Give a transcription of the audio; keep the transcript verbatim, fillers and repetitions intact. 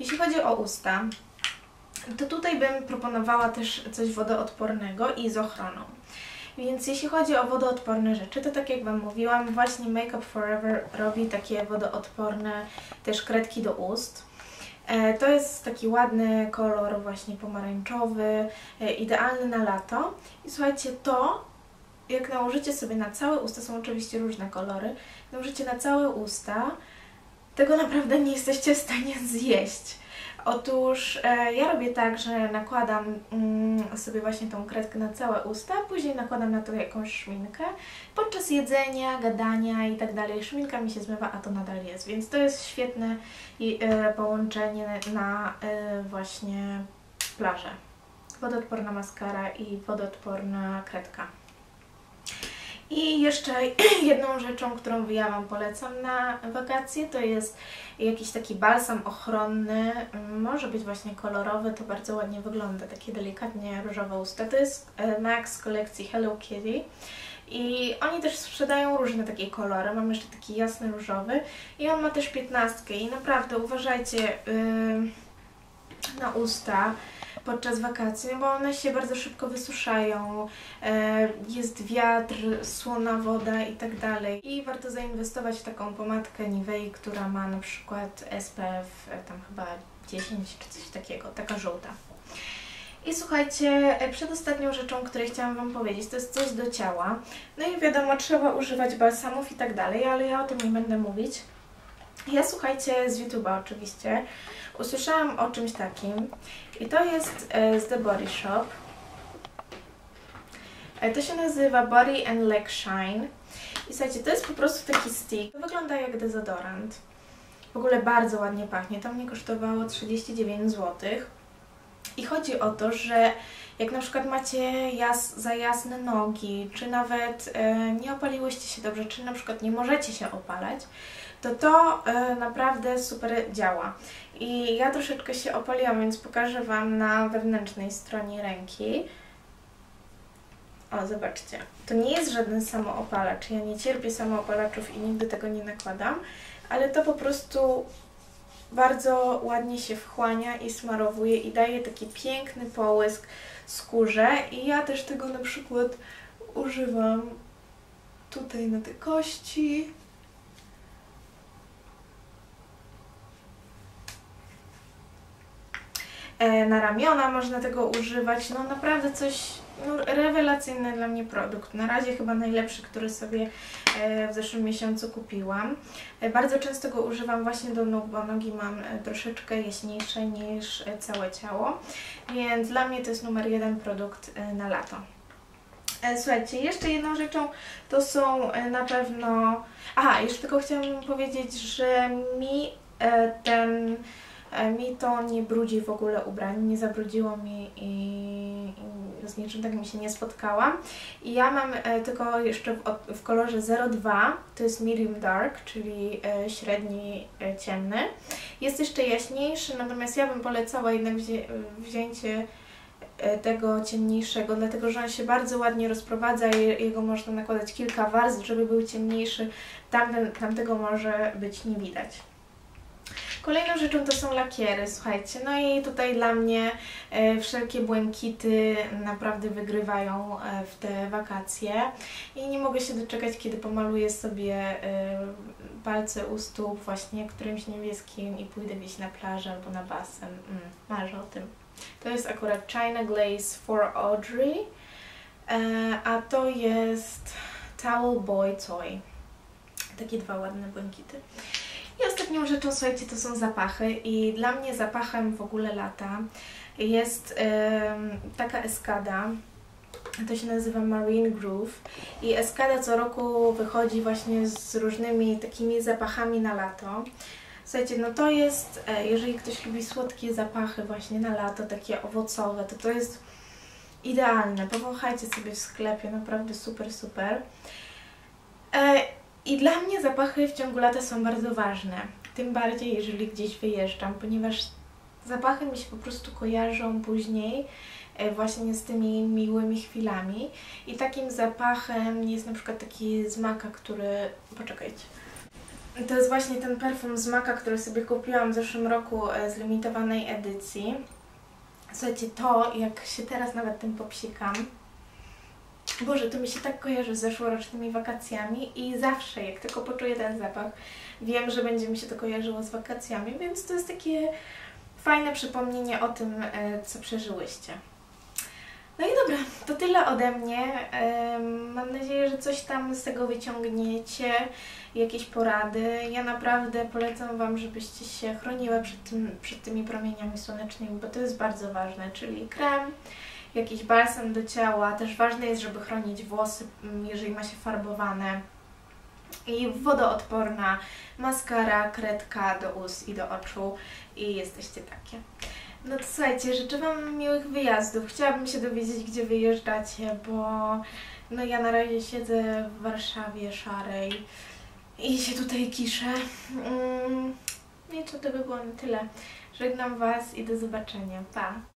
Jeśli chodzi o usta, to tutaj bym proponowała też coś wodoodpornego i z ochroną. Więc jeśli chodzi o wodoodporne rzeczy, to tak jak Wam mówiłam, właśnie Make Up For Ever robi takie wodoodporne też kredki do ust. To jest taki ładny kolor właśnie pomarańczowy, idealny na lato. I słuchajcie, to jak nałożycie sobie na całe usta, są oczywiście różne kolory, nałożycie na całe usta, tego naprawdę nie jesteście w stanie zjeść. Otóż e, ja robię tak, że nakładam mm, sobie właśnie tą kredkę na całe usta, później nakładam na to jakąś szminkę. Podczas jedzenia, gadania i tak dalej szminka mi się zmywa, a to nadal jest. Więc to jest świetne i, e, połączenie na e, właśnie plażę. Wodoodporna maskara i wodoodporna kredka. I jeszcze jedną rzeczą, którą ja Wam polecam na wakacje, to jest jakiś taki balsam ochronny, może być właśnie kolorowy, to bardzo ładnie wygląda, takie delikatnie różowe usta. To jest Max z kolekcji Hello Kitty i oni też sprzedają różne takie kolory, mam jeszcze taki jasny różowy i on ma też piętnastkę i naprawdę uważajcie yy, na usta podczas wakacji, bo one się bardzo szybko wysuszają, jest wiatr, słona woda i tak dalej. I warto zainwestować w taką pomadkę Nivei, która ma na przykład S P F tam chyba dziesięć czy coś takiego, taka żółta. I słuchajcie, przedostatnią rzeczą, której chciałam Wam powiedzieć, to jest coś do ciała. No i wiadomo, trzeba używać balsamów i tak dalej, ale ja o tym nie będę mówić. Ja, słuchajcie, z YouTube'a oczywiście usłyszałam o czymś takim i to jest e, z The Body Shop. E, to się nazywa Body and Leg Shine i słuchajcie, to jest po prostu taki stick. To wygląda jak dezodorant. W ogóle bardzo ładnie pachnie. To mnie kosztowało trzydzieści dziewięć złotych. I chodzi o to, że jak na przykład macie jas, za jasne nogi, czy nawet e, nie opaliłyście się dobrze, czy na przykład nie możecie się opalać, to to e, naprawdę super działa. I ja troszeczkę się opaliłam, więc pokażę Wam na wewnętrznej stronie ręki. O, zobaczcie. To nie jest żaden samoopalacz. Ja nie cierpię samoopalaczów i nigdy tego nie nakładam, ale to po prostu bardzo ładnie się wchłania i smarowuje i daje taki piękny połysk skórze. I ja też tego na przykład używam tutaj na te kości. Na ramiona można tego używać, no naprawdę coś no, rewelacyjny dla mnie produkt. Na razie chyba najlepszy, który sobie w zeszłym miesiącu kupiłam. Bardzo często go używam właśnie do nóg, bo nogi mam troszeczkę jaśniejsze niż całe ciało, więc dla mnie to jest numer jeden produkt na lato. Słuchajcie, jeszcze jedną rzeczą to są na pewno... Aha, jeszcze tylko chciałam powiedzieć, że mi ten... Mi to nie brudzi w ogóle ubrań, nie zabrudziło mi i, i z niczym takim się nie spotkałam. I ja mam e, tylko jeszcze w, w kolorze zero dwa, to jest medium dark, czyli e, średni e, ciemny. Jest jeszcze jaśniejszy, natomiast ja bym polecała jednak wzię wzięcie e, tego ciemniejszego, dlatego że on się bardzo ładnie rozprowadza i jego można nakładać kilka warstw, żeby był ciemniejszy. Tamten, tamtego może być nie widać. Kolejną rzeczą to są lakiery, słuchajcie, no i tutaj dla mnie e, wszelkie błękity naprawdę wygrywają e, w te wakacje i nie mogę się doczekać, kiedy pomaluję sobie e, palce u stóp właśnie którymś niebieskim i pójdę gdzieś na plażę albo na basen. Mm, marzę o tym. To jest akurat China Glaze for Audrey, e, a to jest Towel Boy Toy. Takie dwa ładne błękity. I ostatnią rzeczą, słuchajcie, to są zapachy i dla mnie zapachem w ogóle lata jest yy, taka Escada, to się nazywa Marine Groove i Escada co roku wychodzi właśnie z różnymi takimi zapachami na lato. Słuchajcie, no to jest, jeżeli ktoś lubi słodkie zapachy właśnie na lato, takie owocowe, to to jest idealne. Powąchajcie sobie w sklepie, naprawdę super, super. E I dla mnie zapachy w ciągu lata są bardzo ważne, tym bardziej jeżeli gdzieś wyjeżdżam, ponieważ zapachy mi się po prostu kojarzą później właśnie z tymi miłymi chwilami i takim zapachem jest na przykład taki z Maka, który... poczekajcie. To jest właśnie ten perfum z Maka, który sobie kupiłam w zeszłym roku z limitowanej edycji. Słuchajcie, to jak się teraz nawet tym popsikam, Boże, to mi się tak kojarzy z zeszłorocznymi wakacjami i zawsze jak tylko poczuję ten zapach, wiem, że będzie mi się to kojarzyło z wakacjami, więc to jest takie fajne przypomnienie o tym, co przeżyłyście. No i dobra, to tyle ode mnie. Mam nadzieję, że coś tam z tego wyciągniecie, jakieś porady. Ja naprawdę polecam Wam, żebyście się chroniły przed, tym, przed tymi promieniami słonecznymi, bo to jest bardzo ważne, czyli krem, jakiś balsam do ciała. Też ważne jest, żeby chronić włosy, jeżeli ma się farbowane. I wodoodporna maskara, kredka do ust i do oczu i jesteście takie. No to słuchajcie, życzę Wam miłych wyjazdów. Chciałabym się dowiedzieć, gdzie wyjeżdżacie, bo no ja na razie siedzę w Warszawie szarej i się tutaj kiszę. Mm, no i co to by było na tyle. Żegnam Was i do zobaczenia. Pa!